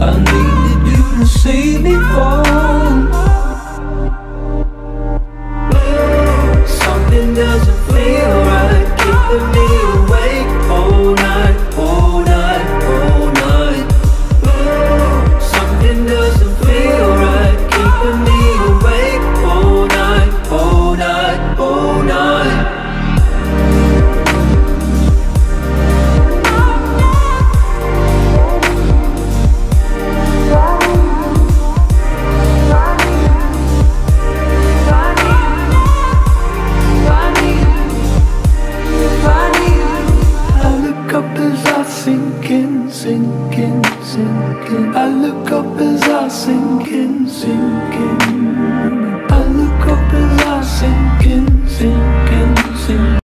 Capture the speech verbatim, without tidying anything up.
I needed you to see me fall. Something doesn't feel right, keeping me awake all night, all night, all night. Something doesn't feel right, keeping me awake all night, all night, all night. Sinking, sinking, sinking. I look up as I sink in, sinking. I look up as I sink in, sinking, sinking.